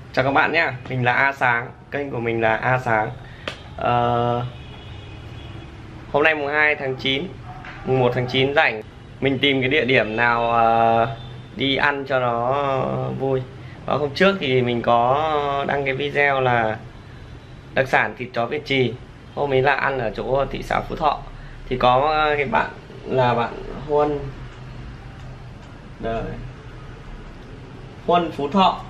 Chào các bạn nhé, mình là A Sáng, kênh của mình là A Sáng. Hôm nay mùng 2 tháng 9, mùng 1 tháng 9 rảnh, mình tìm cái địa điểm nào đi ăn cho nó vui. Hôm trước thì mình có đăng cái video là đặc sản thịt chó Việt Trì. Hôm ấy là ăn ở chỗ thị xã Phú Thọ. Thì có cái bạn là bạn Huân Đời. Huân Phú Thọ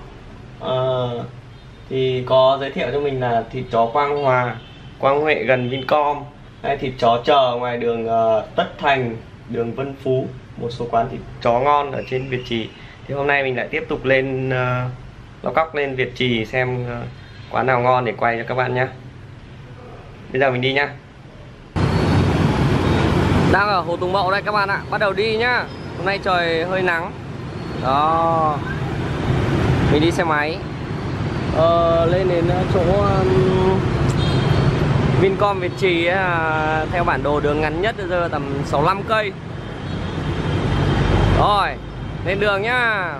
thì có giới thiệu cho mình là thịt chó Quang Hòa, Quang Huệ gần Vincom, hay thịt chó chờ ngoài đường Tất Thành, đường Vân Phú, một số quán thịt chó ngon ở trên Việt Trì. Thì hôm nay mình lại tiếp tục lên lóc cóc lên Việt Trì xem quán nào ngon để quay cho các bạn nhé. Bây giờ mình đi nhá. Đang ở Hồ Tùng Mậu đây các bạn ạ, bắt đầu đi nhá. Hôm nay trời hơi nắng. Đó. Mình đi xe máy lên đến chỗ Vincom Việt Trì ấy, theo bản đồ đường ngắn nhất bây giờ tầm 65 cây. Rồi, lên đường nhá.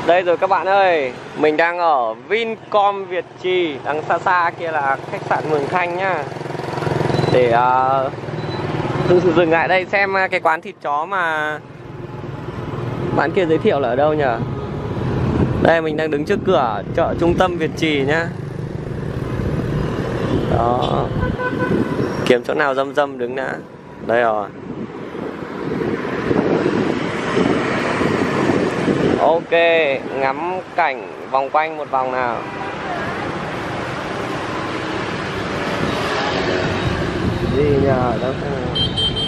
Đây rồi các bạn ơi, mình đang ở Vincom Việt Trì. Đằng xa xa kia là khách sạn Mường Thanh nhá. Để dừng lại đây xem cái quán thịt chó mà bạn kia giới thiệu là ở đâu nhỉ? Đây mình đang đứng trước cửa chợ trung tâm Việt Trì nhá. Đó, kiếm chỗ nào râm râm đứng đã. Đây rồi. Ok, ngắm cảnh vòng quanh một vòng nào. Gì nhờ đâu xem.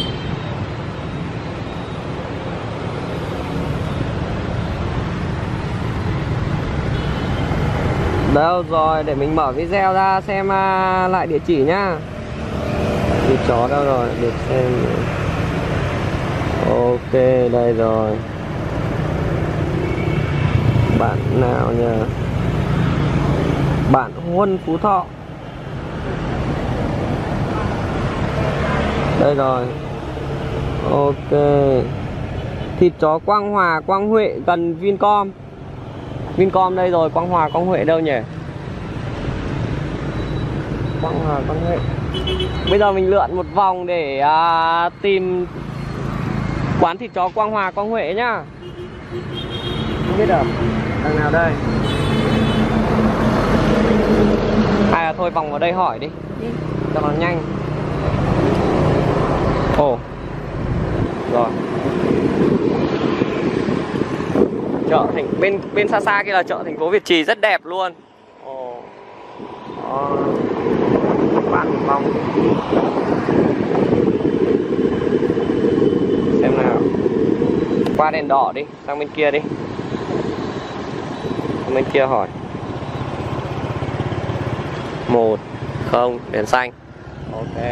Đâu rồi, để mình mở video ra xem lại địa chỉ nhá. Thịt chó đâu rồi, được xem. Ok, đây rồi. Bạn nào nhờ? Bạn Huân Phú Thọ. Đây rồi. Ok. Thịt chó Quang Hòa, Quang Huệ gần Vincom. Vincom đây rồi, Quang Hòa, Quang Huệ đâu nhỉ? Quang Hòa, Quang Huệ. Bây giờ mình lượn một vòng để tìm quán thịt chó Quang Hòa, Quang Huệ nhá. Không biết được đằng nào đây. Hay là thôi vòng vào đây hỏi đi cho nó nhanh. Ồ, rồi. Chợ thành bên xa xa kia là chợ thành phố Việt Trì rất đẹp luôn. Ồ. Bán một vòng. Xem nào. Qua đèn đỏ đi, sang bên kia đi. Sang bên kia hỏi. 1 0 đèn xanh. Ok.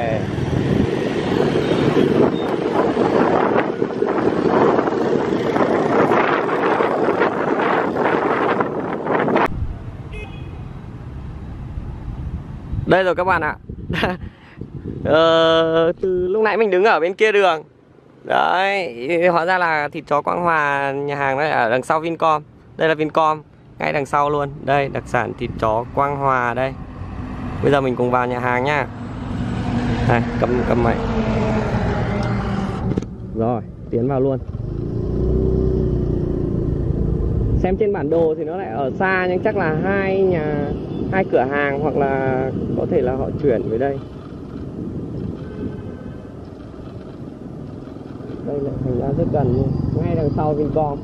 Đây rồi các bạn ạ. Từ lúc nãy mình đứng ở bên kia đường. Đấy, hóa ra là thịt chó Quang Hòa, nhà hàng đấy ở đằng sau Vincom. Đây là Vincom, ngay đằng sau luôn. Đây, đặc sản thịt chó Quang Hòa đây. Bây giờ mình cùng vào nhà hàng nhá. Này, cầm mày. Rồi, tiến vào luôn. Xem trên bản đồ thì nó lại ở xa, nhưng chắc là hai cửa hàng hoặc là có thể là họ chuyển về đây. Đây lại thành ra rất gần luôn, ngay đằng sau Vincom.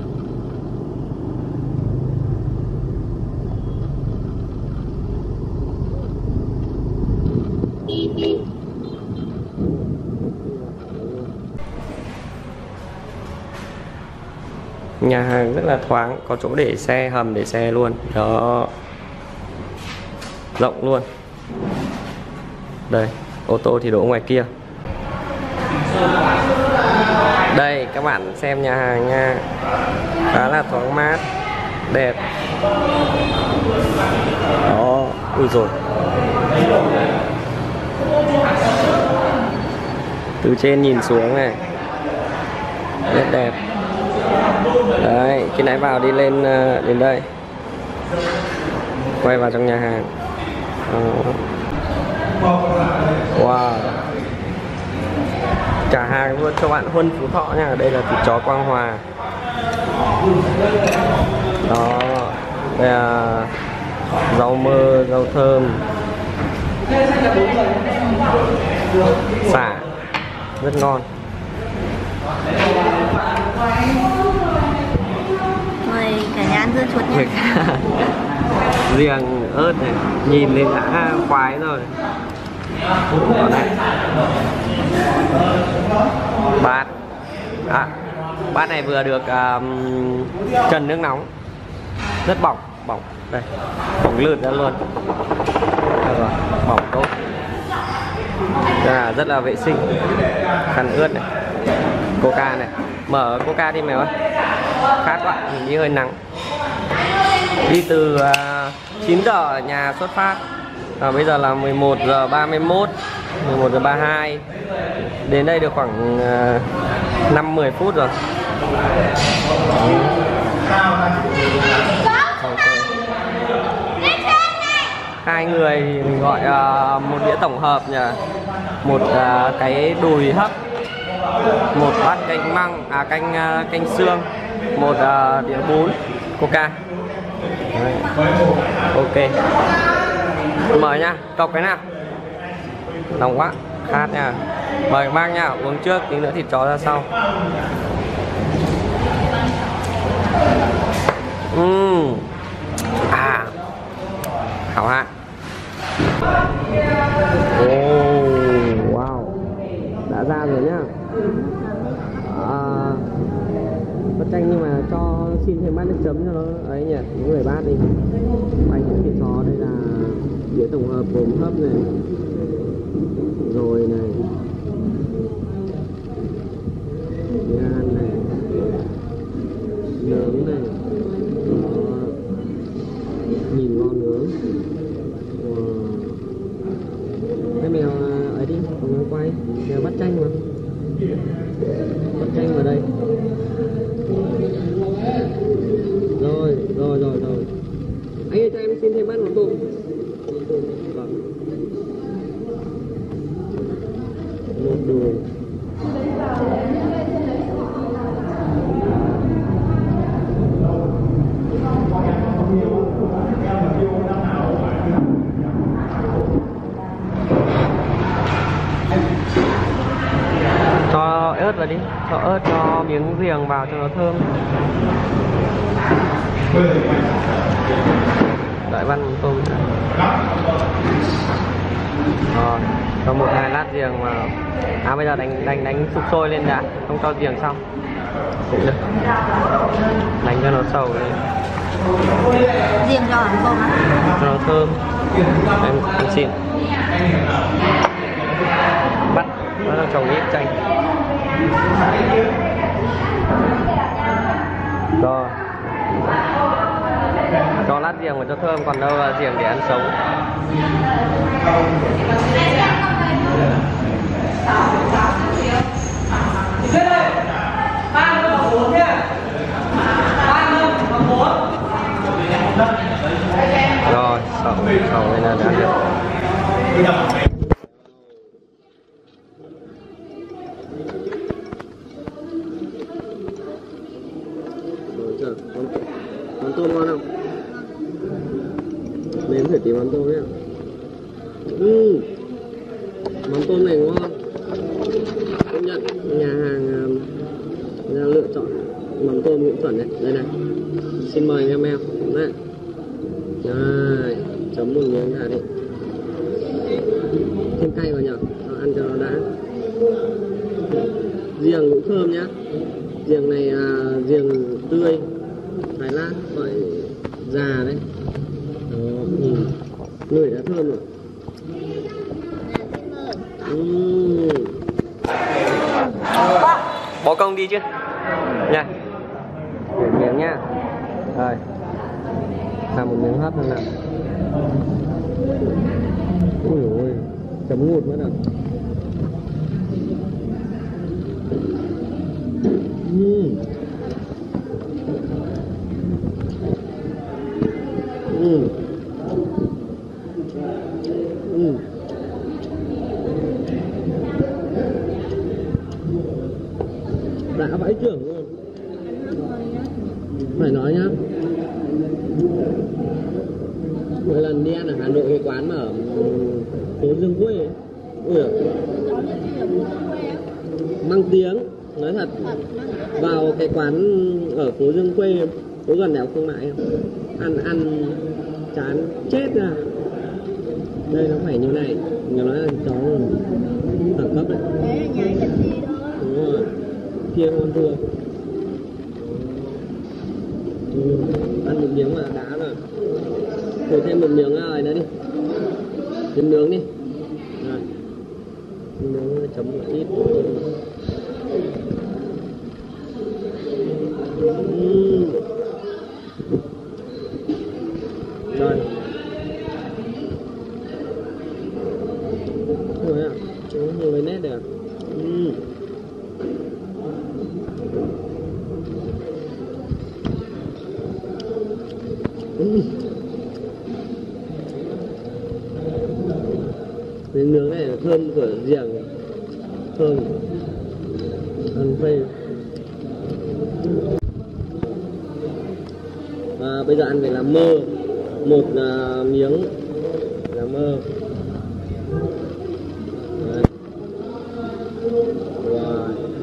Nhà hàng rất là thoáng, có chỗ để xe, hầm để xe luôn. Đó, rộng luôn. Đây, ô tô thì đỗ ngoài kia. Đây, các bạn xem nhà hàng nha. Khá là thoáng mát, đẹp. Đó, ui rồi. Từ trên nhìn xuống này, rất đẹp. Đấy, khi nãy vào đi lên đến đây. Quay vào trong nhà hàng. Wow. Trả hàng luôn cho bạn Huân Phú Thọ nha. Đây là thịt chó Quang Hòa. Đó, đây là rau mơ, rau thơm, sả, rất ngon. Mời cả nhà ăn dưa chuột nhé. Riêng ớt này, nhìn lên đã khoái rồi. Đó này. Bát này vừa được trần nước nóng, rất bỏng. Đây, bỏng lượt ra luôn. Rồi, bỏng tốt. Rất là vệ sinh. Khăn ướt này, coca này. Mở coca đi mày ơi, khát quá, mình đi hơi nắng. Đi từ 9 giờ ở nhà xuất phát. Bây giờ là 11 giờ 31, 11 giờ 32. Đến đây được khoảng 5-10 phút rồi. hai người thì mình gọi một đĩa tổng hợp nhỉ, một cái đùi hấp, một bát canh măng, canh xương, một đĩa bún, coca. Đấy. Ok, mời nha, cọc cái nào, nóng quá, khát nha, mời các bác nha, uống trước tí nữa thịt chó ra sau. Hảo hạ. Wow, đã ra rồi nhá. Bát chanh nhưng mà cho xin thêm bát nước chấm cho nó ấy nhỉ, những người bát đi. Bánh thịt chó đây là đĩa tổng hợp gồm hấp này, rồi này, gan này, nướng này. Đó. Nhìn ngon nướng. Wow. Cái mèo ấy đi, còn mèo quay, mèo bắt chanh mà. Bắt chanh vào đây. Rồi. Anh ơi cho em xin thêm bát món tôm. Vâng. Một đùi. Cho ớt vào đi, cho ớt, cho miếng riềng vào cho nó thơm. Đợi văn tôm. Rồi, cho 1-2 lát riềng vào. Bây giờ đánh sục sôi lên đã, không cho riềng xong cũng được. Đánh cho nó sầu lên. Riêng cho hẳn tôm á. Cho nó thơm. Em xin. Bắt nó là trồng ít chanh. Rồi. Cho lát riềng mà cho thơm, còn đâu là riềng để ăn sống. Rồi, sầu này là đã được. Món tôm ngon không? Nếm thử tí món tôm nhé. Món tôm này ngon. Công nhận nhà hàng ra lựa chọn món tôm cũng chuẩn đấy. Đây này. Xin mời em em. Đấy. Đây, chấm một miếng ra đi. Thêm cay vào nhỉ, cho ăn cho nó đã. Riềng cũng thơm nhá. Riềng này riềng tươi Thái Lan, loại già đấy. Đó, người đã thơm rồi. Bỏ công đi chứ nha. Để miếng nha. Rồi, làm một miếng hấp thôi nào. Ui ôi, chấm ngụt nữa nào. Đã vãi trưởng luôn. Phải nói nhá, mỗi lần đi ăn ở Hà Nội cái quán mà ở phố Dương Quê ấy, ui mang tiếng, nói thật. Vào cái quán ở phố Dương Quê, có gần đèo Thương Mại không? Ăn chán chết ra. Đây nó phải như này, nó nói là chó đẳng cấp đấy. Đấy là nhái cần gì thôi. Đúng rồi, kia ngon thua. Ăn một miếng mà đã rồi. Thử thêm một miếng này nữa đi. Thêm nướng đi. Rồi. Nướng chấm một ít. Rồi. Rồi ạ. Nhiều cái nét được. Miếng nướng này thơm của giềng, thơm ăn phê. Và bây giờ ăn về làm mơ, một miếng làm mơ. Đấy. Wow.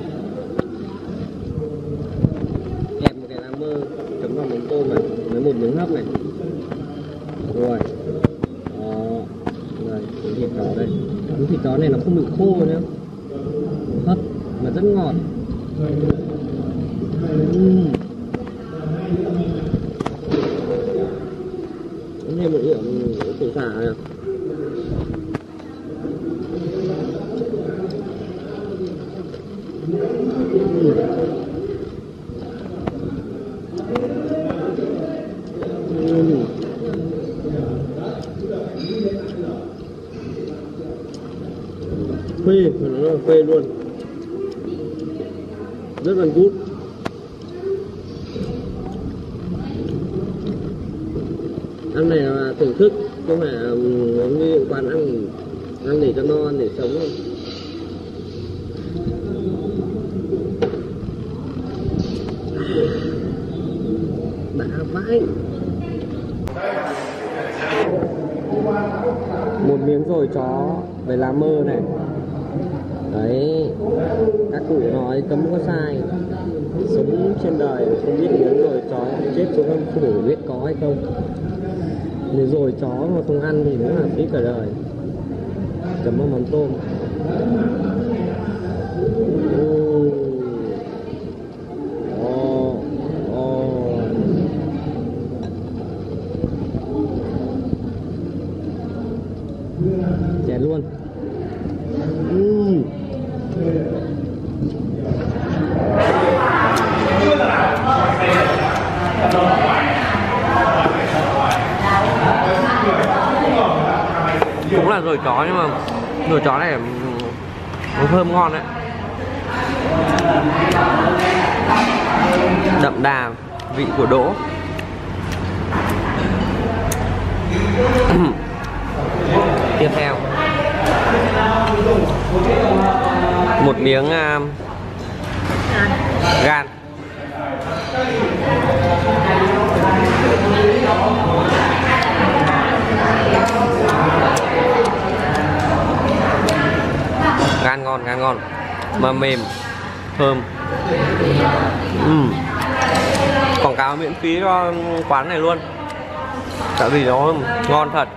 Kẹp một cái làm mơ chấm vào mắm tôm này với một miếng hấp này. Rồi. Đó. Đây, cái thịt chó đây. Cái thịt chó này nó không bị khô nữa. Hấp mà rất ngọt. Thêm một điểm củ xả này. Phê, nó là phê luôn, rất là good. Ăn này là thưởng thức, không phải như quán ăn để cho no, ăn để sống không. Đã vãi. Một miếng rồi chó với lá mơ này. Đấy, các cụ nói cấm có sai. Sống trên đời không biết miếng rồi chó chết xuống âm phủ biết có hay không. Nếu rồi chó mà không ăn thì đúng là phí cả đời. Chấm vào mắm tôm. Chén luôn. Cũng là rồi chó nhưng mà rồi chó này nó thơm ngon đấy, đậm đà vị của đỗ. Tiếp theo một miếng gan. Gan ngon mà mềm, thơm. Quảng cáo miễn phí cho quán này luôn, tại vì nó ngon thật.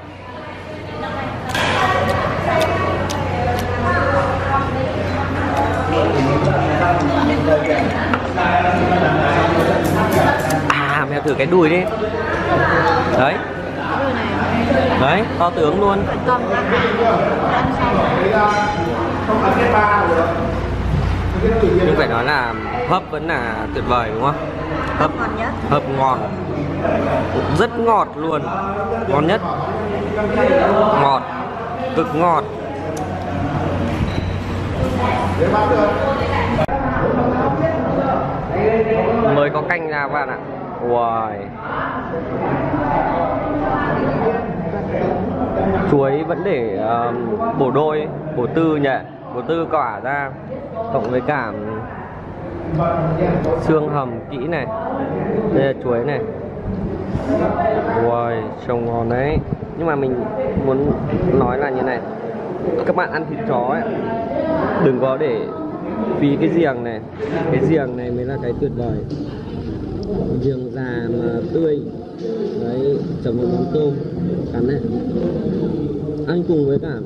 Mẹ thử cái đùi đi. Đấy. Đấy, to tướng luôn. Nhưng phải nói là hấp vẫn là tuyệt vời đúng không? Hấp ngon. Rất ngọt luôn. Ngon nhất. Ngọt, cực ngọt. Mới có canh ra các bạn ạ. Wow. Chuối vẫn để bổ đôi, bổ tư nhỉ, bổ tư quả ra, cộng với cả xương hầm kỹ này. Đây là chuối này. Wow, trông ngon đấy. Nhưng mà mình muốn nói là như này, các bạn ăn thịt chó ấy, đừng có để phí cái giềng này. Cái giềng này mới là cái tuyệt vời. Giềng già mà tươi. Đấy, chấm một mắm tôm cắn này. Ăn cùng với cả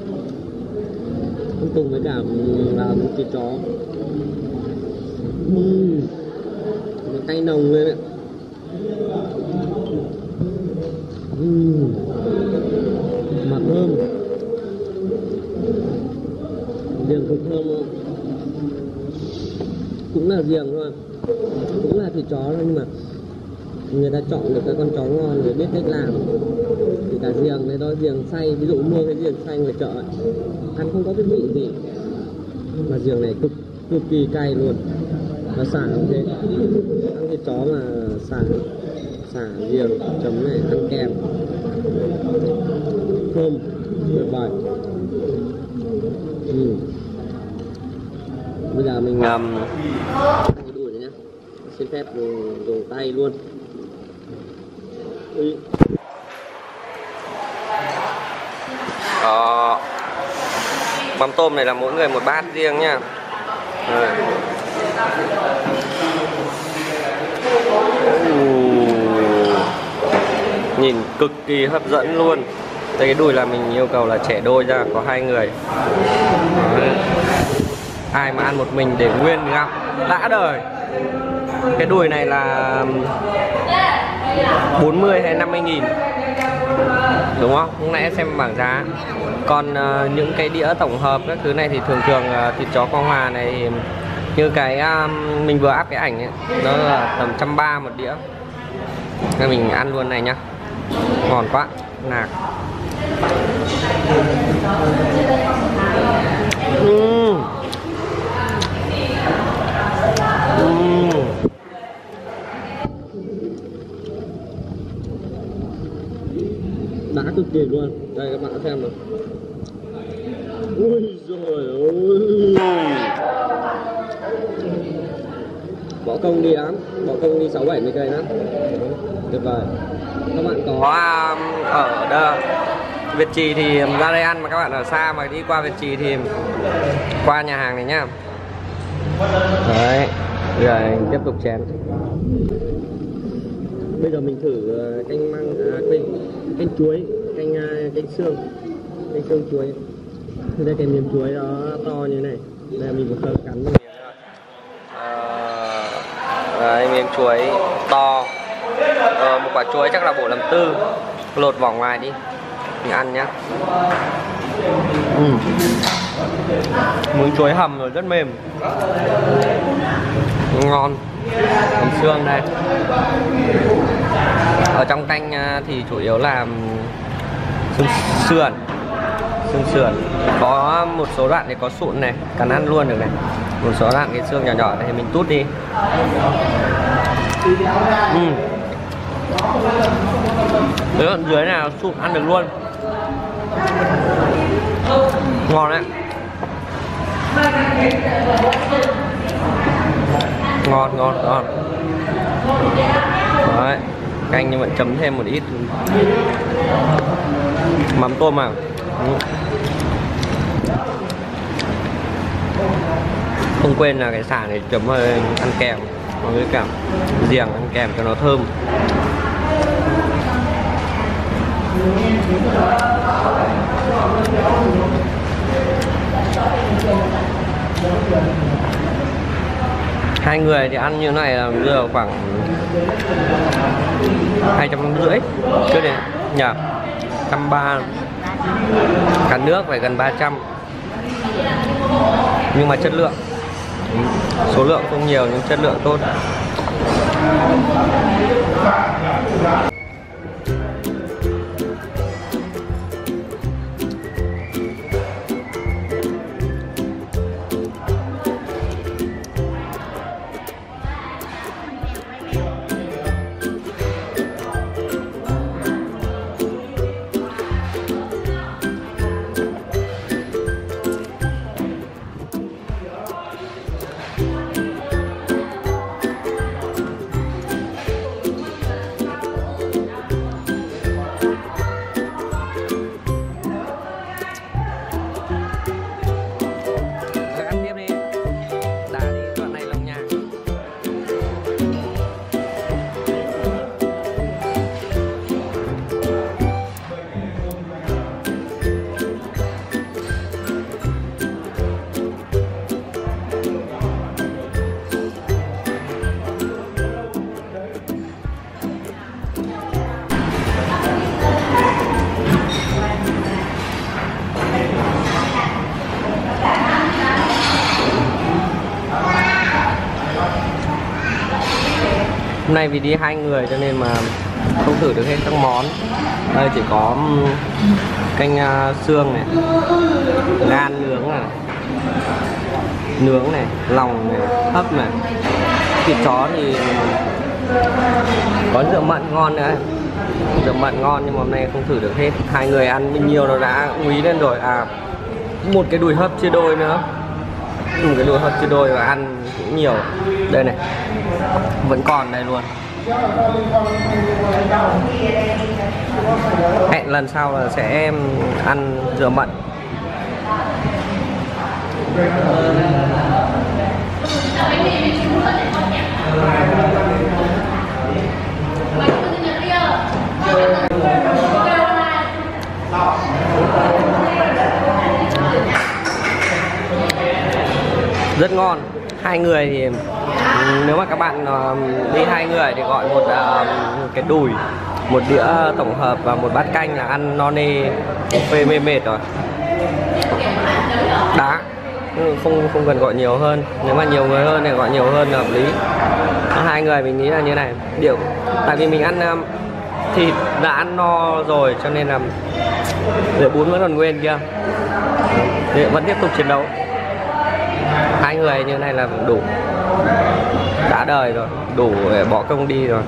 thịt chó. Nó cay nồng lên đấy. Mà thơm. Giềng cực thơm không? Cũng là giềng thôi, cũng là thịt chó thôi, nhưng mà người ta chọn được cái con chó ngon để biết cách làm. Thì cả giềng này đó, giềng xay, ví dụ mua cái giềng xay ngoài chợ ấy, ăn không có cái vị gì, mà giềng này cực kỳ cay luôn. Và xả cũng thế, ăn thịt chó mà xả giềng chấm này ăn kèm, thơm tuyệt vời. Bây giờ mình ăn cái đùi này nhá, xin phép dùng tay luôn. Mắm tôm này là mỗi người một bát riêng nha. Nhìn cực kỳ hấp dẫn luôn. Đây cái đùi là mình yêu cầu là chẻ đôi ra, có 2 người. Ai mà ăn một mình để nguyên gặm đã đời. Cái đùi này là 40 hay 50.000, đúng không? Lúc nãy xem bảng giá. Còn những cái đĩa tổng hợp các thứ này thì thường thịt chó Quang Hòa này thì như cái mình vừa áp cái ảnh ấy, nó là tầm 130 một đĩa. Nên mình ăn luôn này nhá, ngon quá, nạc. Đã cực kỳ luôn. Đây các bạn xem nào. Ui giời ơi. Bỏ công đi ám, bỏ công đi 6-70 cây nữa. Tuyệt vời. Các bạn có ở đây Việt Trì thì ra đây ăn, mà các bạn ở xa mà đi qua Việt Trì thì qua nhà hàng này nhá. Đấy, giờ tiếp tục chén. Bây giờ mình thử canh măng, canh chuối, canh xương chuối. Đây cái miếng chuối đó to như này, đây mình vừa cắn miếng. Đấy, miếng chuối to. Một quả chuối chắc là bộ làm tư, lột vỏ ngoài đi, mình ăn nhá. Miếng chuối hầm rồi rất mềm, ngon. Còn xương đây. Ở trong canh thì chủ yếu là xương sườn. Có một số đoạn thì có sụn này, cần ăn luôn được này. Một số đoạn cái xương nhỏ nhỏ này thì mình tút đi. Cái đoạn dưới này sụn ăn được luôn, ngon đấy, ngon. Đấy, canh nhưng mà chấm thêm một ít mắm tôm à. Không quên là cái sả này chấm hơi ăn kèm với cả riềng, ăn kèm cho nó thơm. Hai người thì ăn như này là giờ khoảng 250 chưa đến nhỉ, 130. Cả nước phải gần 300, nhưng mà chất lượng, số lượng không nhiều nhưng chất lượng tốt. Hôm nay vì đi 2 người cho nên mà không thử được hết các món. Đây chỉ có canh xương này, gan nướng này, lòng này, hấp này. Thịt chó thì có rượu mận ngon nữa, rượu mận ngon, nhưng mà hôm nay không thử được hết. 2 người ăn bao nhiêu nó đã úy lên rồi. một cái đùi hấp chia đôi nữa, một cái đùi hấp chia đôi và ăn cũng nhiều. Đây này, vẫn còn đây luôn. Hẹn lần sau là sẽ ăn dừa mận. Rất ngon. Hai người thì nếu mà các bạn đi hai người thì gọi một cái đùi, một đĩa tổng hợp và một bát canh là ăn no nê phê mê mệt rồi. Đá không cần gọi nhiều hơn. Nếu mà nhiều người hơn thì gọi nhiều hơn là hợp lý. Hai người mình nghĩ là như này. Tại vì mình ăn thịt đã ăn no rồi cho nên là để bún vẫn còn nguyên kia, để vẫn tiếp tục chiến đấu. Hai người như này là đủ, đã đời rồi, đủ để bỏ công đi rồi.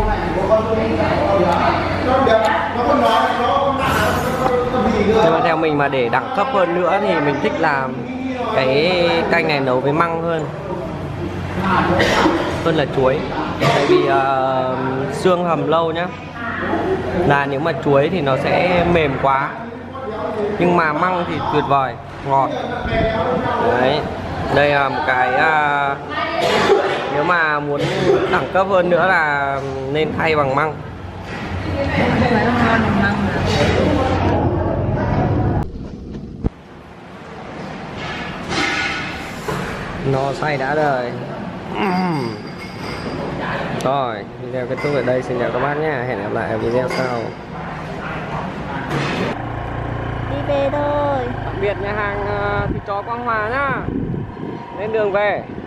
Nhưng mà theo mình mà để đẳng cấp hơn nữa thì mình thích làm cái canh này nấu với măng hơn là chuối. Tại vì xương hầm lâu nhá, là nếu mà chuối thì nó sẽ mềm quá, nhưng mà măng thì tuyệt vời, ngọt. Đấy, đây là một cái nếu mà muốn đẳng cấp hơn nữa là nên thay bằng măng. No say đã đời. Rồi, video kết thúc ở đây. Xin chào các bác nhé. Hẹn gặp lại ở video sau. Đi về thôi. Tạm biệt nhà hàng thịt chó Quang Hòa nhá. Lên đường về.